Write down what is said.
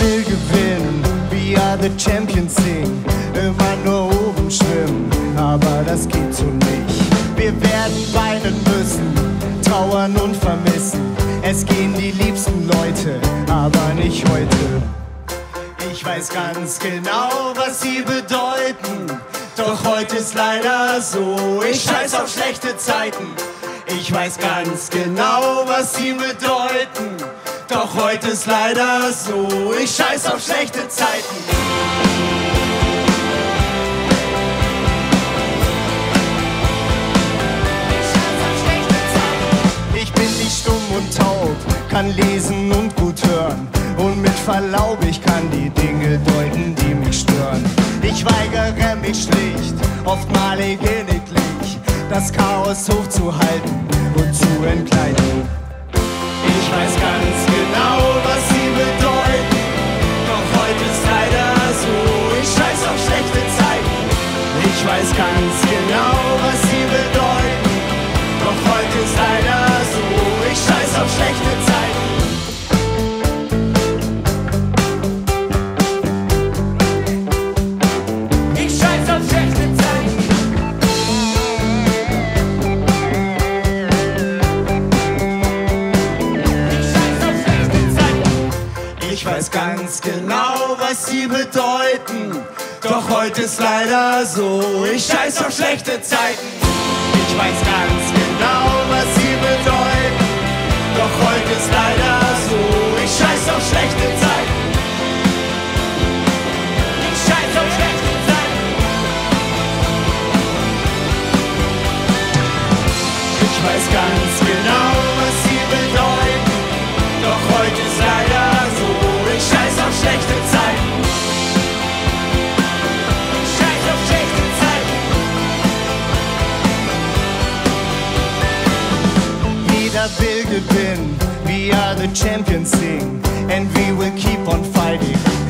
will gewinnen, we are the champions sing. Immer nur oben schwimmen, aber das geht so nicht. Wir werden weinen müssen, trauern und vermissen. Es gehen die liebsten Leute, aber nicht heute. Ich weiß ganz genau, was sie bedeuten, doch heute ist leider so. Ich scheiß auf schlechte Zeiten. Ich weiß ganz genau, was sie bedeuten, doch heute ist leider so. Ich scheiß auf schlechte Zeiten. Ich bin nicht stumm und taub, kann lesen und gut hören. Und mit Verlaub, ich kann die Dinge deuten, die mich stören. Ich weigere mich schlicht, oftmalig inniglich, das Chaos hochzuhalten und zu entkleiden. Ich weiß ganz genau, was sie bedeuten, doch heute ist leider so. Ich scheiß auf schlechte Zeiten. Ich weiß ganz genau, was sie bedeuten, doch heute ist leider so. Ich scheiß auf schlechte Zeiten. Ich weiß ganz genau, was sie bedeuten, doch heute ist leider so. Ich scheiß auf schlechte Zeiten. Ich weiß ganz genau, was sie bedeuten, doch heute ist leider so. Ich scheiß auf schlechte Zeiten. Ich scheiß auf schlechte Zeiten. Ich weiß ganz genau, was sie bedeuten, doch heute ist leider so. Ich scheiß auf schlechte Zeiten. Ich scheiß auf schlechte Zeiten. Jeder will gewinnen, we are the champions sing, and we will keep on fighting.